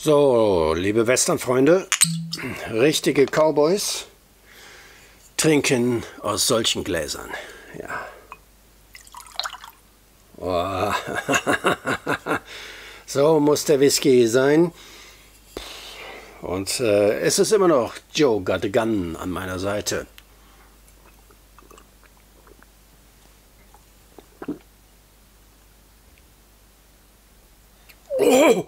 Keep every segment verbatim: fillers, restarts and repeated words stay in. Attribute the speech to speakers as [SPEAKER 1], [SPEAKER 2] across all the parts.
[SPEAKER 1] So, liebe Westernfreunde, richtige Cowboys trinken aus solchen Gläsern. Ja. Oh. So muss der Whisky sein. Und äh, es ist immer noch Joe Got a Gun an meiner Seite. Oh.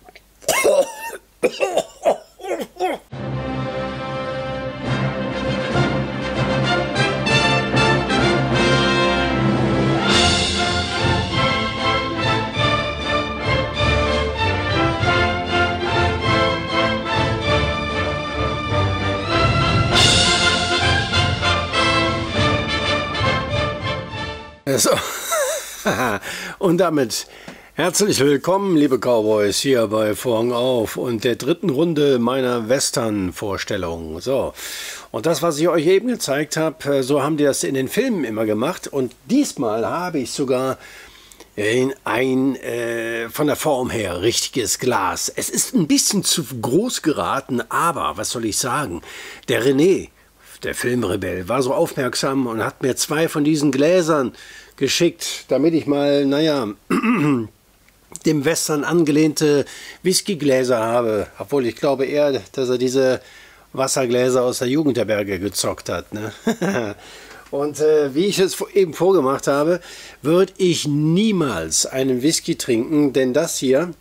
[SPEAKER 1] So. Und damit herzlich willkommen, liebe Cowboys, hier bei Vorhang auf und der dritten Runde meiner Western-Vorstellung. So, und das, was ich euch eben gezeigt habe, so haben die das in den Filmen immer gemacht. Und diesmal habe ich sogar in ein äh, von der Form her richtiges Glas. Es ist ein bisschen zu groß geraten, aber was soll ich sagen? Der René, der Filmrebell, war so aufmerksam und hat mir zwei von diesen Gläsern geschickt, damit ich mal, naja, dem Western angelehnte Whiskygläser habe. Obwohl ich glaube eher, dass er diese Wassergläser aus der Jugendherberge gezockt hat. Ne? Und äh, wie ich es eben vorgemacht habe, würde ich niemals einen Whisky trinken, denn das hier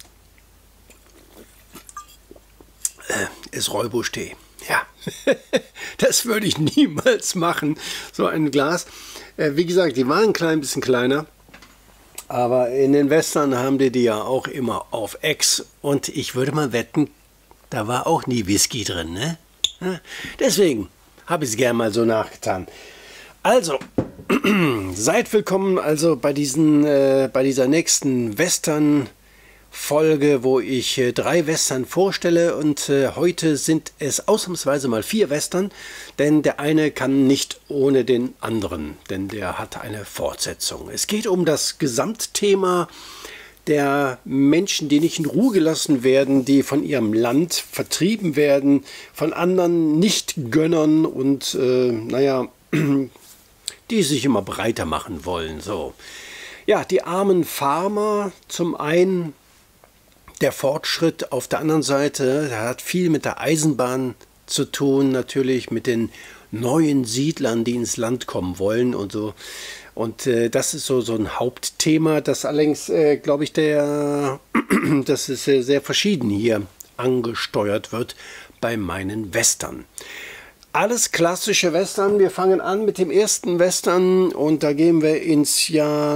[SPEAKER 1] äh, ist Räubusch-Tee. Ja, das würde ich niemals machen, so ein Glas. Äh, wie gesagt, die waren ein klein bisschen kleiner, aber in den Western haben die die ja auch immer auf Ex. Und ich würde mal wetten, da war auch nie Whisky drin, ne? Ja, deswegen habe ich es gerne mal so nachgetan. Also, seid willkommen also bei, diesen, äh, bei dieser nächsten Western Folge, wo ich äh, drei Western vorstelle, und äh, heute sind es ausnahmsweise mal vier Western, denn der eine kann nicht ohne den anderen, denn der hat eine Fortsetzung. Es geht um das Gesamtthema der Menschen, die nicht in Ruhe gelassen werden, die von ihrem Land vertrieben werden, von anderen Nicht-Gönnern und äh, naja, die sich immer breiter machen wollen. So. Ja, die armen Farmer zum einen. Der Fortschritt auf der anderen Seite, der hat viel mit der Eisenbahn zu tun, natürlich mit den neuen Siedlern, die ins Land kommen wollen und so. Und äh, das ist so, so ein Hauptthema, das allerdings, äh, glaube ich, der, das ist äh, sehr verschieden hier angesteuert wird bei meinen Western. Alles klassische Western. Wir fangen an mit dem ersten Western und da gehen wir ins Jahr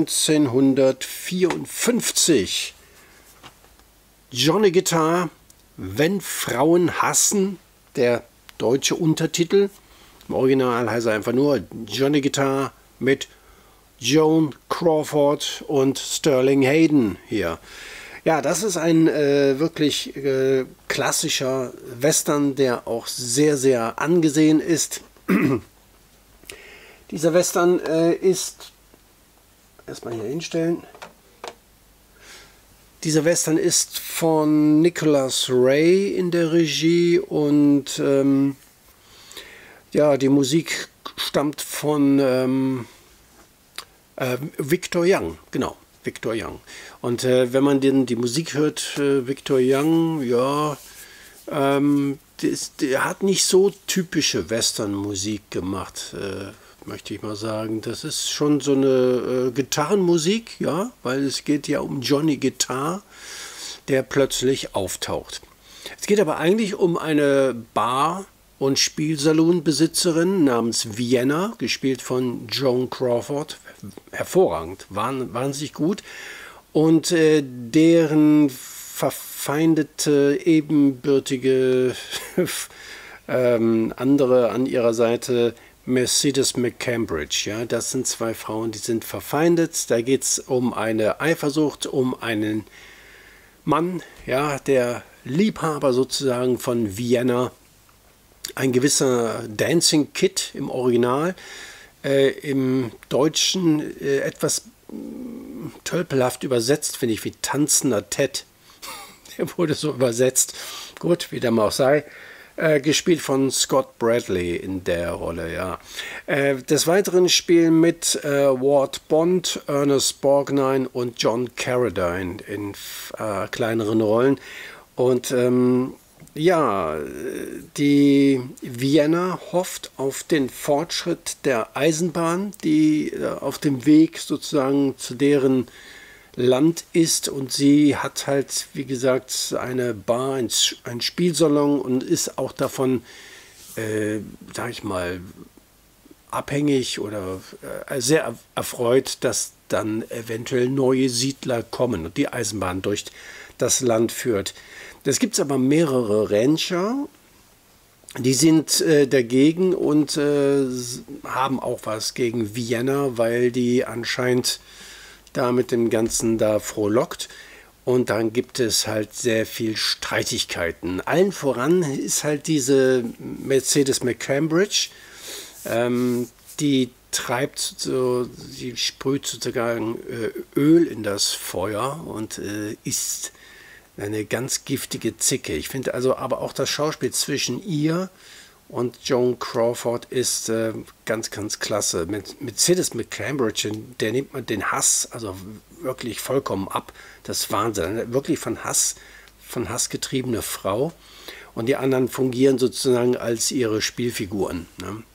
[SPEAKER 1] neunzehnhundertvierundfünfzig. Johnny Guitar, Wenn Frauen hassen, der deutsche Untertitel. Im Original heißt er einfach nur Johnny Guitar mit Joan Crawford und Sterling Hayden hier. Ja, das ist ein äh, wirklich äh, klassischer Western, der auch sehr, sehr angesehen ist. Dieser Western äh, ist, erstmal hier hinstellen, Dieser Western ist von Nicholas Ray in der Regie und ähm, ja, die Musik stammt von ähm, äh, Victor Young, genau, Victor Young. Und äh, wenn man den, die Musik hört, äh, Victor Young, ja, ähm, das, der hat nicht so typische Western-Musik gemacht, äh, möchte ich mal sagen. Das ist schon so eine äh, Gitarrenmusik, ja, weil es geht ja um Johnny Guitar, der plötzlich auftaucht. Es geht aber eigentlich um eine Bar- und Spielsalonbesitzerin namens Vienna, gespielt von Joan Crawford, hervorragend, wahnsinnig gut, und äh, deren verfeindete, ebenbürtige ähm, andere an ihrer Seite, Mercedes McCambridge, ja, das sind zwei Frauen, die sind verfeindet. Da geht es um eine Eifersucht, um einen Mann, ja, der Liebhaber sozusagen von Vienna, ein gewisser Dancing Kid im Original, äh, im Deutschen äh, etwas tölpelhaft übersetzt, finde ich, wie tanzender Ted. Der wurde so übersetzt. Gut, wie dem auch sei. Äh, gespielt von Scott Bradley in der Rolle, ja. Äh, des Weiteren spielen mit äh, Ward Bond, Ernest Borgnine und John Carradine in äh, kleineren Rollen. Und ähm, ja, die Vienna hofft auf den Fortschritt der Eisenbahn, die äh, auf dem Weg sozusagen zu deren Land ist, und sie hat halt, wie gesagt, eine Bar, ein, ein Spielsalon und ist auch davon, äh, sag ich mal, abhängig oder äh, sehr erfreut, dass dann eventuell neue Siedler kommen und die Eisenbahn durch das Land führt. Es gibt aber mehrere Rancher, die sind äh, dagegen und äh, haben auch was gegen Vienna, weil die anscheinend da mit dem Ganzen da frohlockt. Und dann gibt es halt sehr viel Streitigkeiten. Allen voran ist halt diese Mercedes McCambridge, ähm, die treibt so, sie sprüht sozusagen äh, Öl in das Feuer und äh, ist eine ganz giftige Zicke. Ich finde also aber auch das Schauspiel zwischen ihr und Joan Crawford ist äh, ganz, ganz klasse. Mit Mercedes McCambridge, der nimmt man den Hass also wirklich vollkommen ab. Das ist Wahnsinn. Eine wirklich von Hass, von Hass getriebene Frau. Und die anderen fungieren sozusagen als ihre Spielfiguren. Ne?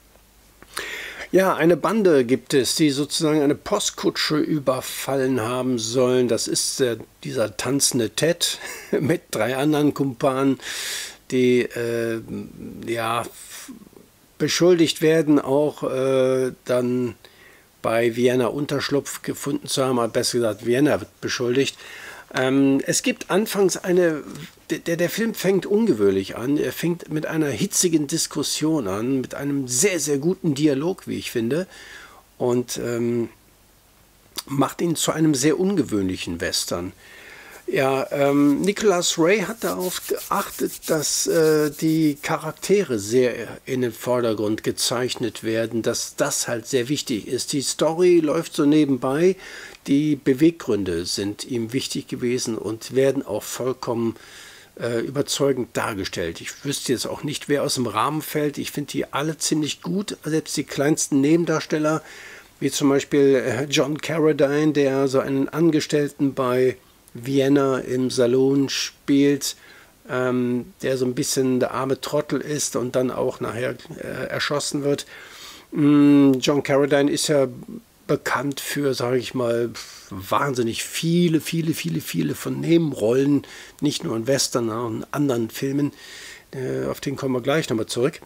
[SPEAKER 1] Ja, eine Bande gibt es, die sozusagen eine Postkutsche überfallen haben sollen. Das ist äh, dieser tanzende Ted mit drei anderen Kumpanen, die äh, ja, beschuldigt werden, auch äh, dann bei Vienna Unterschlupf gefunden zu haben, aber besser gesagt, Vienna wird beschuldigt. Ähm, es gibt anfangs eine, der, der Film fängt ungewöhnlich an, er fängt mit einer hitzigen Diskussion an, mit einem sehr, sehr guten Dialog, wie ich finde, und ähm, macht ihn zu einem sehr ungewöhnlichen Western. Ja, ähm, Nicholas Ray hat darauf geachtet, dass äh, die Charaktere sehr in den Vordergrund gezeichnet werden, dass das halt sehr wichtig ist. Die Story läuft so nebenbei, die Beweggründe sind ihm wichtig gewesen und werden auch vollkommen äh, überzeugend dargestellt. Ich wüsste jetzt auch nicht, wer aus dem Rahmen fällt. Ich finde die alle ziemlich gut, selbst die kleinsten Nebendarsteller, wie zum Beispiel äh, John Carradine, der so einen Angestellten bei Vienna im Salon spielt, ähm, der so ein bisschen der arme Trottel ist und dann auch nachher äh, erschossen wird. Mm, John Carradine ist ja bekannt für, sage ich mal, wahnsinnig viele, viele, viele, viele von Nebenrollen, nicht nur in Western, sondern in anderen Filmen. Äh, auf den kommen wir gleich nochmal zurück.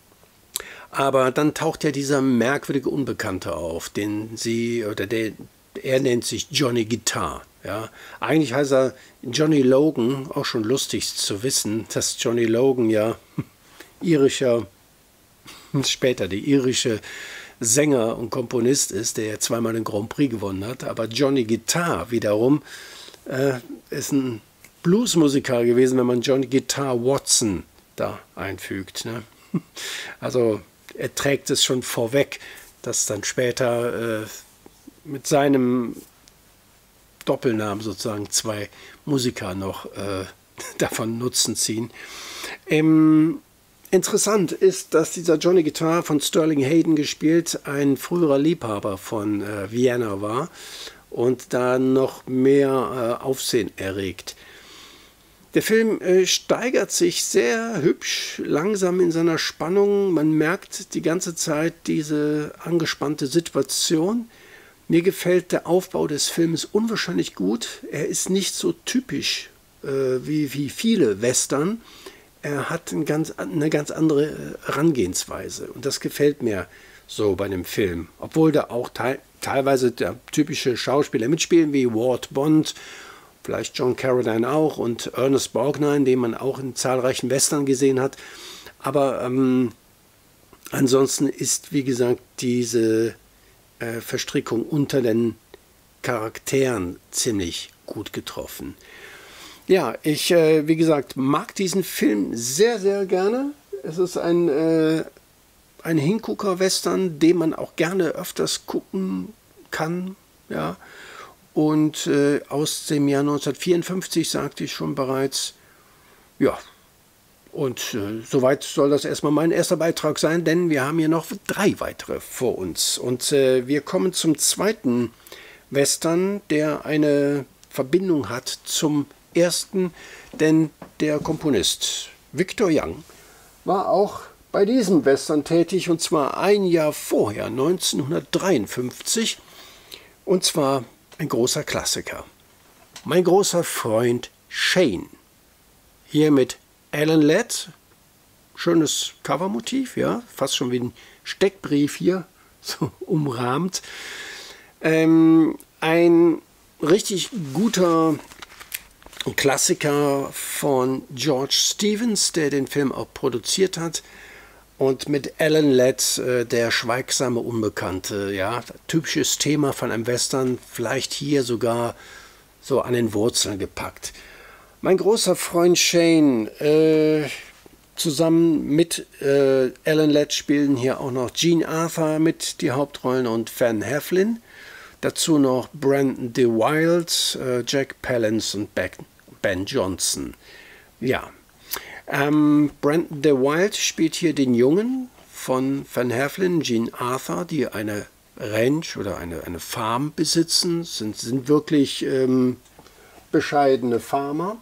[SPEAKER 1] Aber dann taucht ja dieser merkwürdige Unbekannte auf, den sie, oder der, er nennt sich Johnny Guitar. Ja, eigentlich heißt er Johnny Logan, auch schon lustig zu wissen, dass Johnny Logan ja irischer, später der irische Sänger und Komponist ist, der ja zweimal den Grand Prix gewonnen hat. Aber Johnny Guitar wiederum äh, ist ein Bluesmusiker gewesen, wenn man Johnny Guitar Watson da einfügt. Ne? Also er trägt es schon vorweg, dass dann später äh, mit seinem Doppelnamen sozusagen zwei Musiker noch äh, davon Nutzen ziehen. Ähm, interessant ist, dass dieser Johnny Guitar von Sterling Hayden gespielt ein früherer Liebhaber von äh, Vienna war und da noch mehr äh, Aufsehen erregt. Der Film äh, steigert sich sehr hübsch, langsam in seiner Spannung. Man merkt die ganze Zeit diese angespannte Situation. Mir gefällt der Aufbau des Films unwahrscheinlich gut. Er ist nicht so typisch äh, wie, wie viele Western. Er hat ein ganz, eine ganz andere Herangehensweise. Und das gefällt mir so bei dem Film. Obwohl da auch te teilweise der typische Schauspieler mitspielen, wie Ward Bond, vielleicht John Carradine auch und Ernest Borgnine, den man auch in zahlreichen Western gesehen hat. Aber ähm, ansonsten ist, wie gesagt, diese Verstrickung unter den Charakteren ziemlich gut getroffen. Ja, ich, äh, wie gesagt, mag diesen Film sehr, sehr gerne. Es ist ein, äh, ein Hingucker-Western, den man auch gerne öfters gucken kann. Ja. und äh, aus dem Jahr neunzehnhundertvierundfünfzig, sagte ich schon bereits. Ja, und äh, soweit soll das erstmal mein erster Beitrag sein, denn wir haben hier noch drei weitere vor uns. Und äh, wir kommen zum zweiten Western, der eine Verbindung hat zum ersten, denn der Komponist Victor Young war auch bei diesem Western tätig, und zwar ein Jahr vorher, neunzehnhundertdreiundfünfzig, und zwar ein großer Klassiker. Mein großer Freund Shane. Hier mit Alan Ladd, schönes Covermotiv, ja, fast schon wie ein Steckbrief hier, so umrahmt. Ähm, ein richtig guter Klassiker von George Stevens, der den Film auch produziert hat. Und mit Alan Ladd, äh, der schweigsame Unbekannte, ja, typisches Thema von einem Western, vielleicht hier sogar so an den Wurzeln gepackt. Mein großer Freund Shane, äh, zusammen mit äh, Alan Ladd spielen hier auch noch Jean Arthur mit die Hauptrollen und Van Heflin. Dazu noch Brandon DeWild, äh, Jack Palance und Ben Johnson. Ja, ähm, Brandon DeWild spielt hier den Jungen von Van Heflin, Jean Arthur, die eine Ranch oder eine, eine Farm besitzen, sind, sind wirklich ähm, bescheidene Farmer.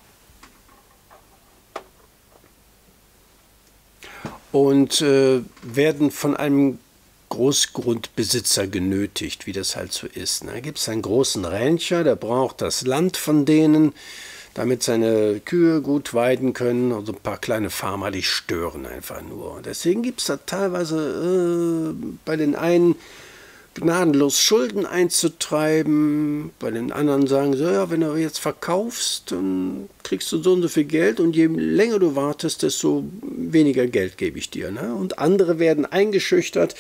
[SPEAKER 1] Und äh, werden von einem Großgrundbesitzer genötigt, wie das halt so ist. Da gibt es einen großen Rancher, der braucht das Land von denen, damit seine Kühe gut weiden können. Und so ein paar kleine Farmer, die stören einfach nur. Deswegen gibt es da teilweise äh, bei den einen gnadenlos Schulden einzutreiben, bei den anderen sagen sie, ja, wenn du jetzt verkaufst, dann kriegst du so und so viel Geld, und je länger du wartest, desto weniger Geld gebe ich dir. Ne? Und andere werden eingeschüchtert,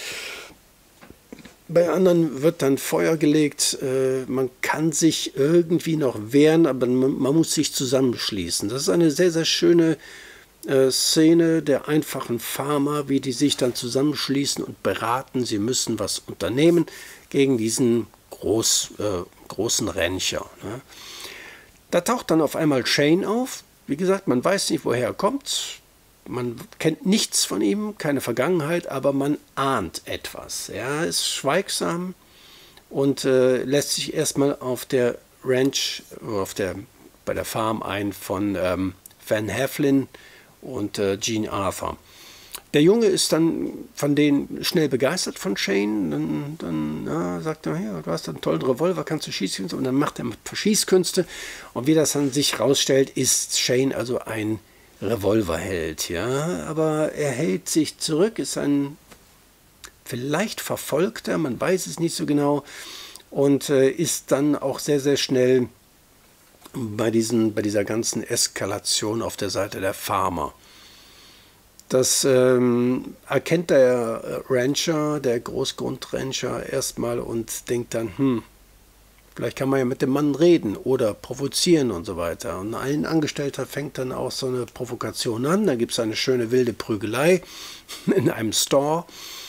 [SPEAKER 1] bei anderen wird dann Feuer gelegt, äh, man kann sich irgendwie noch wehren, aber man, man muss sich zusammenschließen. Das ist eine sehr, sehr schöne äh, Szene der einfachen Farmer, wie die sich dann zusammenschließen und beraten, sie müssen was unternehmen gegen diesen groß, äh, großen Rancher. Ne? Da taucht dann auf einmal Shane auf. Wie gesagt, man weiß nicht, woher er kommt. Man kennt nichts von ihm, keine Vergangenheit, aber man ahnt etwas. Er ist schweigsam und äh, lässt sich erstmal auf der Ranch, auf der, bei der Farm ein von ähm, Van Heflin und äh, Jean Arthur. Der Junge ist dann von denen schnell begeistert von Shane. Dann, dann ja, sagt er, ja, du hast einen tollen Revolver, kannst du Schießkünste. Und dann macht er Schießkünste. Und wie das dann sich rausstellt, ist Shane also ein Revolverheld. Ja? Aber er hält sich zurück, ist ein vielleicht Verfolgter, man weiß es nicht so genau. Und äh, ist dann auch sehr, sehr schnell bei, diesen, bei dieser ganzen Eskalation auf der Seite der Farmer. Das ähm, erkennt der Rancher, der Großgrundrancher erstmal und denkt dann, hm, vielleicht kann man ja mit dem Mann reden oder provozieren und so weiter. Und ein Angestellter fängt dann auch so eine Provokation an. Da gibt es eine schöne wilde Prügelei in einem Store,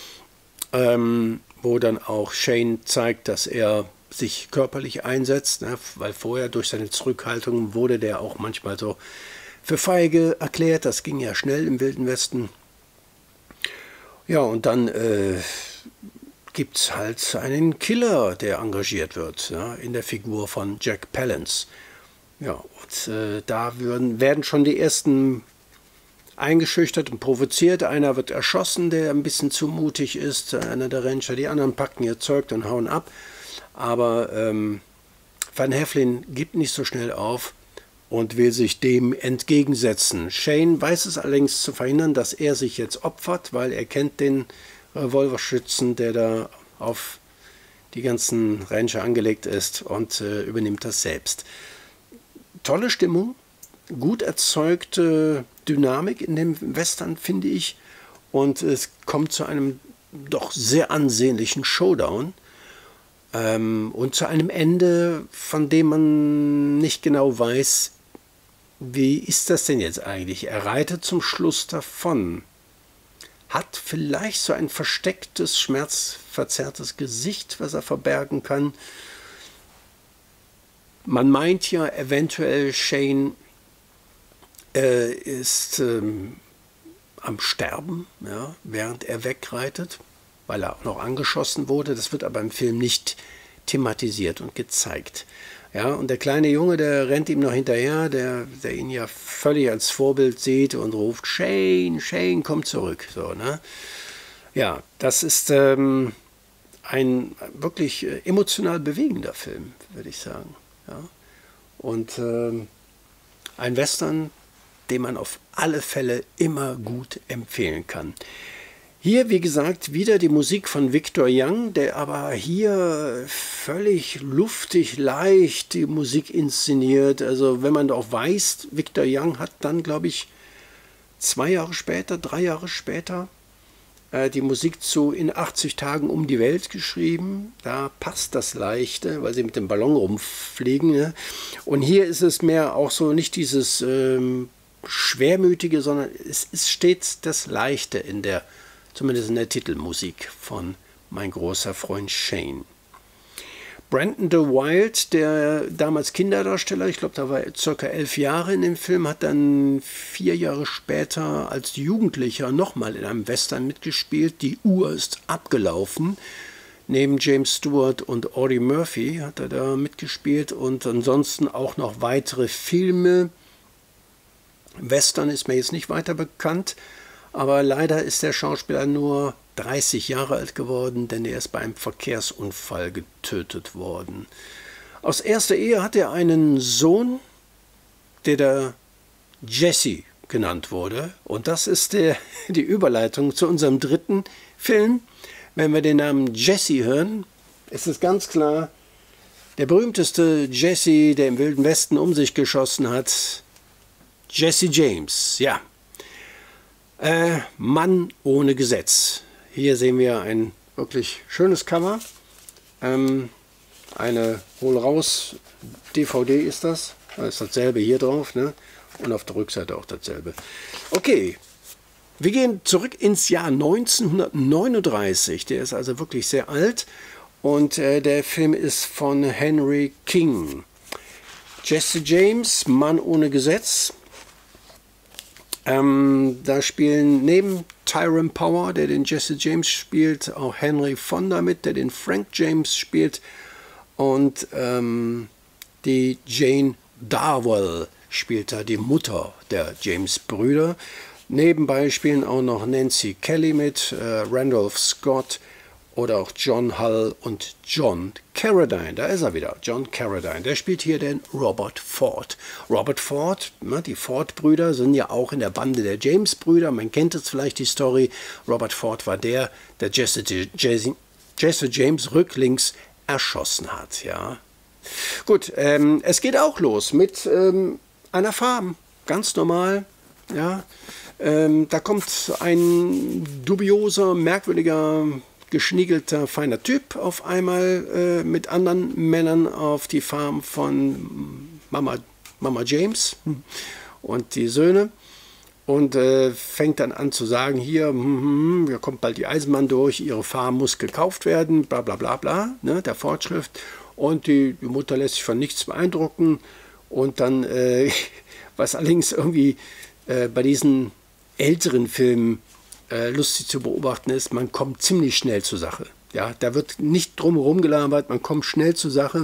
[SPEAKER 1] ähm, wo dann auch Shane zeigt, dass er sich körperlich einsetzt, ne, weil vorher durch seine Zurückhaltung wurde der auch manchmal so für feige erklärt. Das ging ja schnell im Wilden Westen. Ja, und dann äh, gibt es halt einen Killer, der engagiert wird, ja, in der Figur von Jack Palance. Ja, und äh, da würden, werden schon die ersten eingeschüchtert und provoziert. Einer wird erschossen, der ein bisschen zu mutig ist, einer der Rancher. Die anderen packen ihr Zeug und hauen ab. Aber ähm, Van Heflin gibt nicht so schnell auf und will sich dem entgegensetzen. Shane weiß es allerdings zu verhindern, dass er sich jetzt opfert, weil er kennt den Revolverschützen, der da auf die ganzen Rancher angelegt ist, und äh, übernimmt das selbst. Tolle Stimmung, gut erzeugte Dynamik in dem Western, finde ich, und es kommt zu einem doch sehr ansehnlichen Showdown ähm, und zu einem Ende, von dem man nicht genau weiß, wie ist das denn jetzt eigentlich? Er reitet zum Schluss davon. Hat vielleicht so ein verstecktes, schmerzverzerrtes Gesicht, was er verbergen kann. Man meint ja eventuell, Shane äh, ist ähm, am Sterben, ja, während er wegreitet, weil er auch noch angeschossen wurde. Das wird aber im Film nicht thematisiert und gezeigt. Ja, und der kleine Junge, der rennt ihm noch hinterher, der, der ihn ja völlig als Vorbild sieht und ruft, Shane, Shane, komm zurück. So, ne? Ja, das ist ähm, ein wirklich äh, emotional bewegender Film, würde ich sagen. Ja? Und ähm, ein Western, den man auf alle Fälle immer gut empfehlen kann. Hier, wie gesagt, wieder die Musik von Victor Young, der aber hier völlig luftig, leicht die Musik inszeniert. Also wenn man doch weiß, Victor Young hat dann, glaube ich, zwei Jahre später, drei Jahre später äh, die Musik zu In achtzig Tagen um die Welt geschrieben. Da passt das Leichte, weil sie mit dem Ballon rumfliegen. Ne? Und hier ist es mehr auch so nicht dieses ähm, Schwermütige, sondern es ist stets das Leichte in der zumindest in der Titelmusik von Mein großer Freund Shane. Brandon DeWitt, der damals Kinderdarsteller, ich glaube, da war er circa elf Jahre in dem Film, hat dann vier Jahre später als Jugendlicher nochmal in einem Western mitgespielt. Die Uhr ist abgelaufen. Neben James Stewart und Audie Murphy hat er da mitgespielt und ansonsten auch noch weitere Filme. Western ist mir jetzt nicht weiter bekannt. Aber leider ist der Schauspieler nur dreißig Jahre alt geworden, denn er ist bei einem Verkehrsunfall getötet worden. Aus erster Ehe hat er einen Sohn, der da Jesse genannt wurde. Und das ist der, die Überleitung zu unserem dritten Film. Wenn wir den Namen Jesse hören, ist es ganz klar, der berühmteste Jesse, der im Wilden Westen um sich geschossen hat, Jesse James, ja. Äh, Mann ohne Gesetz. Hier sehen wir ein wirklich schönes Cover. Ähm, eine Hol-Raus-D V D ist das. Da ist dasselbe hier drauf, ne? Und auf der Rückseite auch dasselbe. Okay, wir gehen zurück ins Jahr neunzehnhundertneununddreißig. Der ist also wirklich sehr alt. Und äh, der Film ist von Henry King. Jesse James, Mann ohne Gesetz. Ähm, da spielen neben Tyrone Power, der den Jesse James spielt, auch Henry Fonda mit, der den Frank James spielt. Und ähm, die Jane Darwell spielt da die Mutter der James-Brüder. Nebenbei spielen auch noch Nancy Kelly mit, äh, Randolph Scott oder auch John Hull und John Carradine. Da ist er wieder, John Carradine. Der spielt hier den Robert Ford. Robert Ford, ne, die Ford-Brüder sind ja auch in der Bande der James-Brüder. Man kennt jetzt vielleicht die Story. Robert Ford war der, der Jesse, Jesse, Jesse James rücklings erschossen hat. Ja. Gut, ähm, es geht auch los mit ähm, einer Farm. Ganz normal. Ja. Ähm, da kommt ein dubioser, merkwürdiger, geschniegelter, feiner Typ auf einmal äh, mit anderen Männern auf die Farm von Mama, Mama James und die Söhne und äh, fängt dann an zu sagen, hier, hm, hier kommt bald die Eisenbahn durch, ihre Farm muss gekauft werden, bla bla bla bla, ne, der Fortschrift. Und die, die Mutter lässt sich von nichts beeindrucken. Und dann, äh, was allerdings irgendwie äh, bei diesen älteren Filmen lustig zu beobachten ist, man kommt ziemlich schnell zur Sache. Ja, da wird nicht drumherum gelabert, man kommt schnell zur Sache.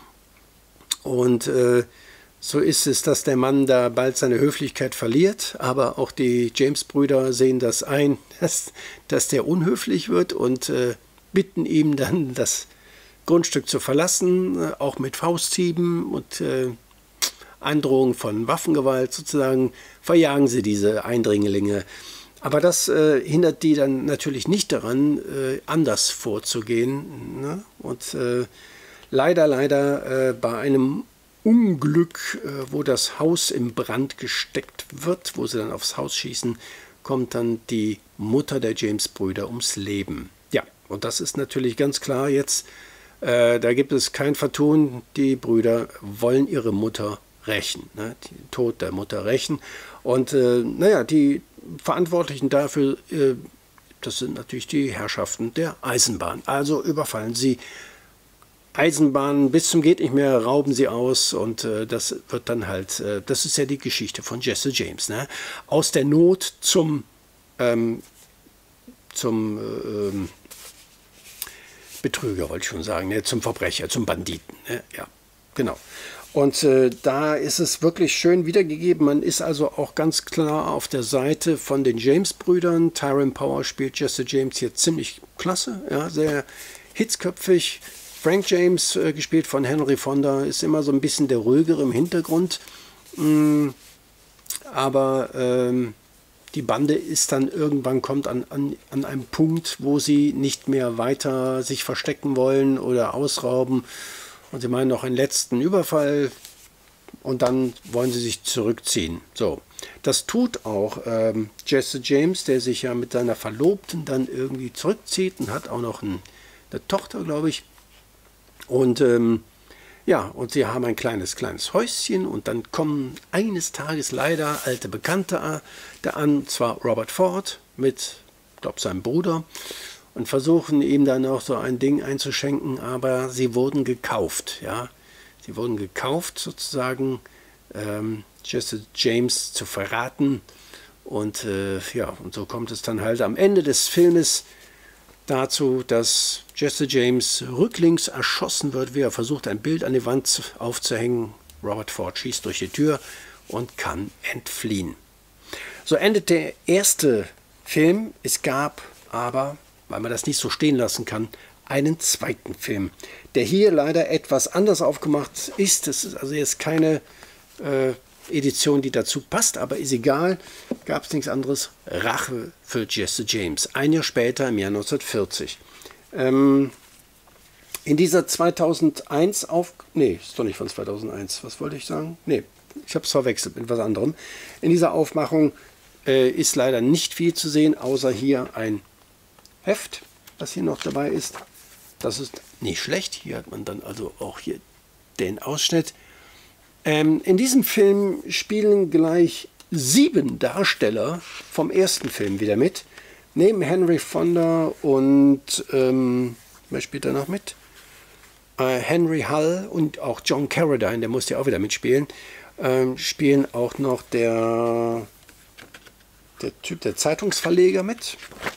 [SPEAKER 1] Und äh, so ist es, dass der Mann da bald seine Höflichkeit verliert, aber auch die James-Brüder sehen das ein, dass, dass der unhöflich wird und äh, bitten ihm dann, das Grundstück zu verlassen, äh, auch mit Fausthieben und äh, Androhung von Waffengewalt sozusagen, verjagen sie diese Eindringlinge. Aber das äh, hindert die dann natürlich nicht daran, äh, anders vorzugehen. Ne? Und äh, leider, leider äh, bei einem Unglück, äh, wo das Haus im Brand gesteckt wird, wo sie dann aufs Haus schießen, kommt dann die Mutter der James-Brüder ums Leben. Ja, und das ist natürlich ganz klar jetzt, äh, da gibt es kein Vertun, die Brüder wollen ihre Mutter rächen, ne? Den Tod der Mutter rächen. Und äh, naja, die Verantwortlichen dafür, äh, das sind natürlich die Herrschaften der Eisenbahn. Also überfallen sie Eisenbahnen bis zum geht nicht mehr, rauben sie aus und äh, das wird dann halt, äh, das ist ja die Geschichte von Jesse James. Ne? Aus der Not zum, ähm, zum ähm, Betrüger, wollte ich schon sagen, ne? Zum Verbrecher, zum Banditen. Ne? Ja, genau. Und äh, da ist es wirklich schön wiedergegeben. Man ist also auch ganz klar auf der Seite von den James-Brüdern. Tyrone Power spielt Jesse James hier ziemlich klasse, ja, sehr hitzköpfig. Frank James, äh, gespielt von Henry Fonda, ist immer so ein bisschen der ruhigere im Hintergrund. Mm, aber ähm, die Bande ist dann irgendwann, kommt an, an, an einem Punkt, wo sie nicht mehr weiter sich verstecken wollen oder ausrauben. Und sie meinen noch einen letzten Überfall und dann wollen sie sich zurückziehen. So, das tut auch ähm, Jesse James, der sich ja mit seiner Verlobten dann irgendwie zurückzieht und hat auch noch ein, eine Tochter, glaube ich. Und ähm, ja, und sie haben ein kleines, kleines Häuschen und dann kommen eines Tages leider alte Bekannte da an, und zwar Robert Ford mit, ich glaube, seinem Bruder, und versuchen ihm dann auch so ein Ding einzuschenken, aber sie wurden gekauft, ja. Sie wurden gekauft, sozusagen, ähm, Jesse James zu verraten. Und äh, ja, und so kommt es dann halt am Ende des Filmes dazu, dass Jesse James rücklings erschossen wird, wie er versucht, ein Bild an die Wand aufzuhängen. Robert Ford schießt durch die Tür und kann entfliehen. So endet der erste Film. Es gab aber, weil man das nicht so stehen lassen kann, einen zweiten Film, der hier leider etwas anders aufgemacht ist. Das ist also jetzt keine äh, Edition, die dazu passt, aber ist egal, gab es nichts anderes. Rache für Jesse James, ein Jahr später, im Jahr neunzehnhundertvierzig. Ähm, in dieser zweitausendeins auf... Nee, ist doch nicht von zweitausendeins, was wollte ich sagen? Nee, ich habe es verwechselt mit was anderem. In dieser Aufmachung äh, ist leider nicht viel zu sehen, außer hier ein Heft, was hier noch dabei ist. Das ist nicht schlecht. Hier hat man dann also auch hier den Ausschnitt. Ähm, in diesem Film spielen gleich sieben Darsteller vom ersten Film wieder mit. Neben Henry Fonda und, ähm, wer spielt da noch mit? Äh, Henry Hull und auch John Carradine, der musste ja auch wieder mitspielen. Ähm, spielen auch noch der, der Typ, der Zeitungsverleger mit.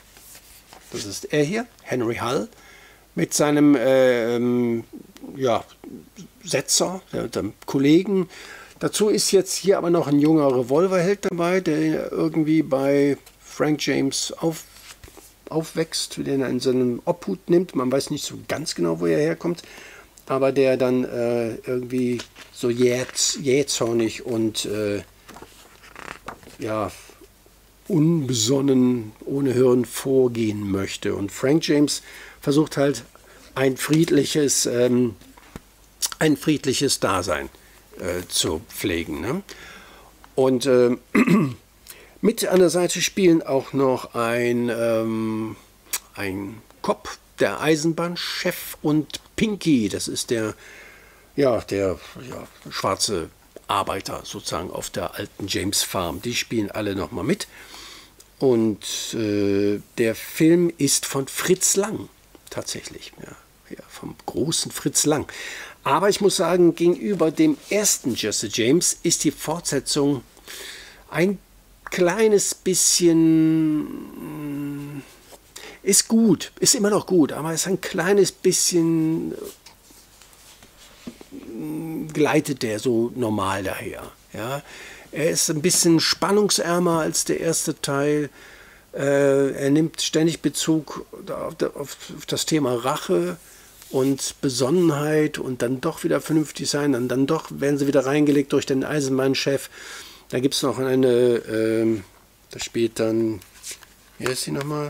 [SPEAKER 1] Das ist er hier, Henry Hull, mit seinem äh, ähm, ja, Setzer, dem Kollegen. Dazu ist jetzt hier aber noch ein junger Revolverheld dabei, der irgendwie bei Frank James auf, aufwächst, den er in seinem Obhut nimmt. Man weiß nicht so ganz genau, wo er herkommt, aber der dann äh, irgendwie so jäh- jähzornig und äh, ja, unbesonnen, ohne Hirn vorgehen möchte. Und Frank James versucht halt ein friedliches, ähm, ein friedliches Dasein äh, zu pflegen. Ne? Und äh, mit an der Seite spielen auch noch ein, ähm, ein Cop, der Eisenbahnchef, und Pinky, das ist der, ja, der ja, schwarze Arbeiter sozusagen auf der alten James Farm. Die spielen alle nochmal mit. Und äh, der Film ist von Fritz Lang, tatsächlich, ja, ja, vom großen Fritz Lang. Aber ich muss sagen, gegenüber dem ersten Jesse James ist die Fortsetzung ein kleines bisschen, ist gut, ist immer noch gut, aber ist ein kleines bisschen, gleitet der so normal daher, ja. Er ist ein bisschen spannungsärmer als der erste Teil. Äh, er nimmt ständig Bezug auf, auf, auf das Thema Rache und Besonnenheit und dann doch wieder vernünftig sein. Und dann doch werden sie wieder reingelegt durch den Eisenbahnchef. Da gibt es noch eine, äh, da spielt dann, wie heißt sie nochmal?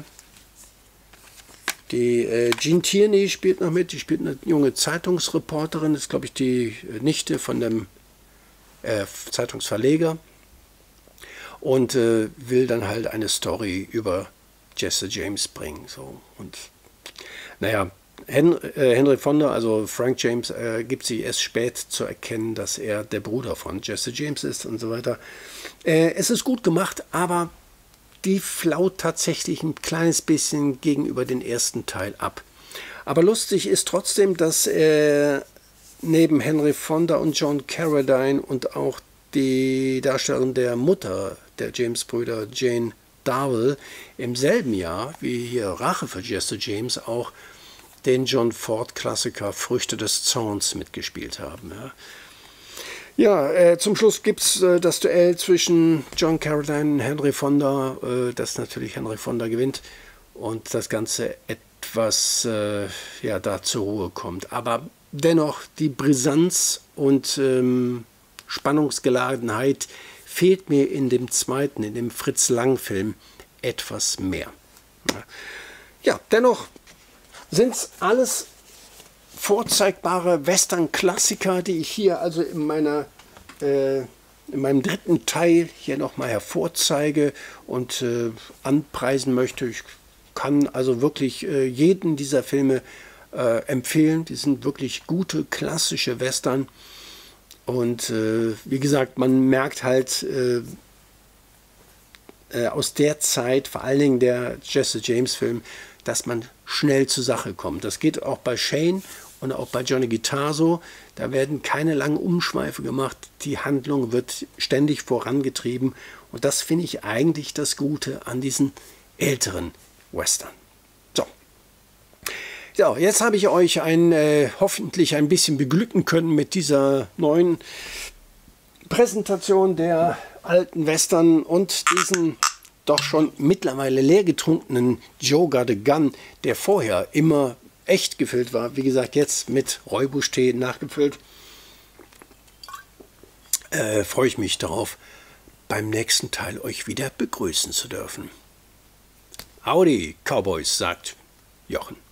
[SPEAKER 1] Die äh, Jean Tierney spielt noch mit. Die spielt eine junge Zeitungsreporterin. Das ist, glaube ich, die Nichte von dem Äh, Zeitungsverleger, und äh, will dann halt eine Story über Jesse James bringen. So. Und naja, Hen äh, Henry Fonda, also Frank James, äh, gibt sie erst spät zu erkennen, dass er der Bruder von Jesse James ist und so weiter. Äh, es ist gut gemacht, aber die flaut tatsächlich ein kleines bisschen gegenüber den ersten Teil ab. Aber lustig ist trotzdem, dass er neben Henry Fonda und John Carradine und auch die Darstellerin der Mutter der James-Brüder, Jane Darwell, im selben Jahr wie hier Rache für Jesse James auch den John Ford-Klassiker Früchte des Zorns mitgespielt haben. Ja, ja äh, zum Schluss gibt es äh, das Duell zwischen John Carradine und Henry Fonda, äh, das natürlich Henry Fonda gewinnt und das Ganze etwas äh, ja, da zur Ruhe kommt. Aber dennoch die Brisanz und ähm, Spannungsgeladenheit fehlt mir in dem zweiten, in dem Fritz-Lang-Film etwas mehr. Ja, ja dennoch sind es alles vorzeigbare Western-Klassiker, die ich hier also in meiner äh, in meinem dritten Teil hier nochmal hervorzeige und äh, anpreisen möchte. Ich kann also wirklich äh, jeden dieser Filme äh, empfehlen. Die sind wirklich gute, klassische Western. Und äh, wie gesagt, man merkt halt äh, äh, aus der Zeit, vor allen Dingen der Jesse James Film, dass man schnell zur Sache kommt. Das geht auch bei Shane und auch bei Johnny Guitar so. Da werden keine langen Umschweife gemacht. Die Handlung wird ständig vorangetrieben. Und das finde ich eigentlich das Gute an diesen älteren Western. So. Ja, jetzt habe ich euch ein, äh, hoffentlich ein bisschen beglücken können mit dieser neuen Präsentation der alten Western und diesen doch schon mittlerweile leer getrunkenen Joe Got a Gun, der vorher immer echt gefüllt war. Wie gesagt, jetzt mit Räubusch-Tee nachgefüllt. Äh, freue ich mich darauf, beim nächsten Teil euch wieder begrüßen zu dürfen. Howdy, Cowboys, sagt Jochen.